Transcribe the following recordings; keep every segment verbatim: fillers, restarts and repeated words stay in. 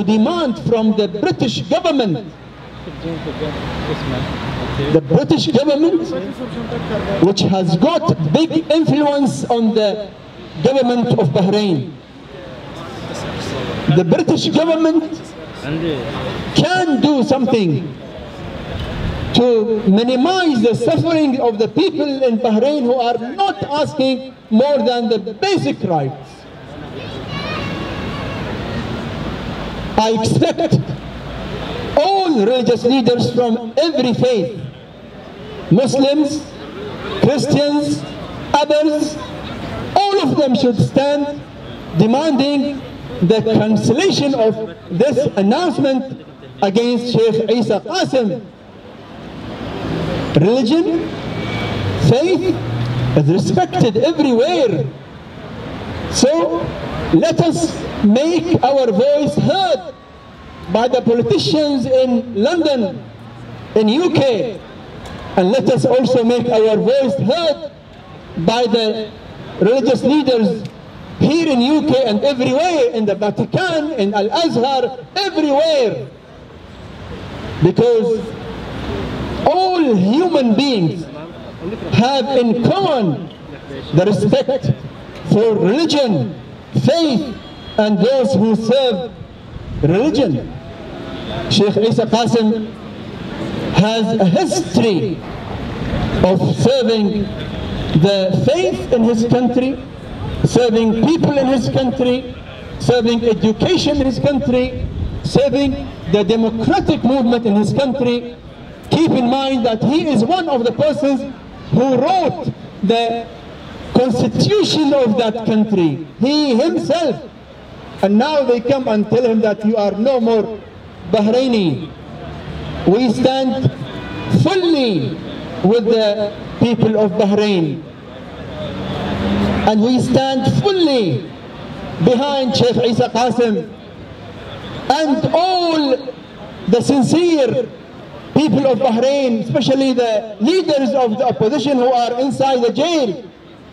to demand from the British government, the British government, which has got big influence on the government of Bahrain. The British government can do something to minimize the suffering of the people in Bahrain who are not asking more than the basic rights. I expect all religious leaders from every faith, Muslims, Christians, others, all of them should stand demanding the cancellation of this announcement against Sheikh Isa Qasim. Religion, faith is respected everywhere. So let us make our voice heard by the politicians in London, in U K, and let us also make our voice heard by the religious leaders here in U K and everywhere, in the Vatican, in Al-Azhar, everywhere. Because all human beings have in common the respect for religion, faith, and those who serve religion. Sheikh Isa Qasim has a history of serving the faith in his country, serving people in his country, serving education in his country, serving the democratic movement in his country. Keep in mind that he is one of the persons who wrote the constitution of that country, he himself. And now they come and tell him that you are no more Bahraini. We stand fully with the people of Bahrain, and we stand fully behind Sheikh Isa Qasim and all the sincere people of Bahrain, especially the leaders of the opposition who are inside the jail.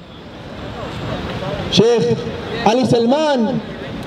Sheikh Ali Salman,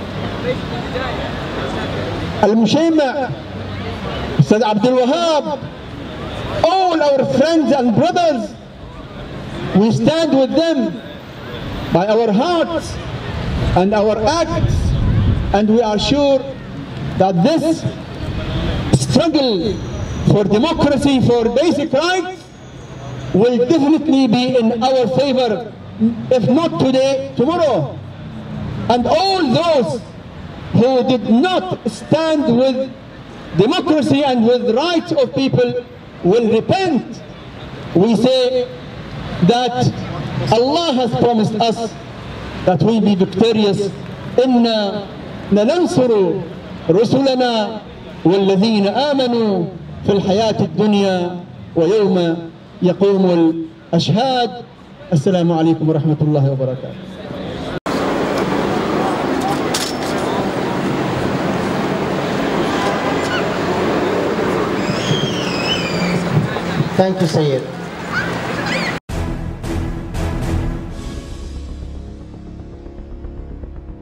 Al-Mushayma, Ustad Abdul Wahab, all our friends and brothers, we stand with them by our hearts and our acts, and we are sure that this struggle for democracy, for basic rights, will definitely be in our favor, if not today, tomorrow. And all those who did not stand with democracy and with the rights of people will repent. We say that Allah has promised us that we be victorious. إِنَّا لَنَنْصُرُ رُسُلَنَا وَالَّذِينَ آمَنُوا في الحياة الدنيا ويوم يقوم الأشهاد. السلام عليكم ورحمة الله وبركاته. Thank you, Sayyid.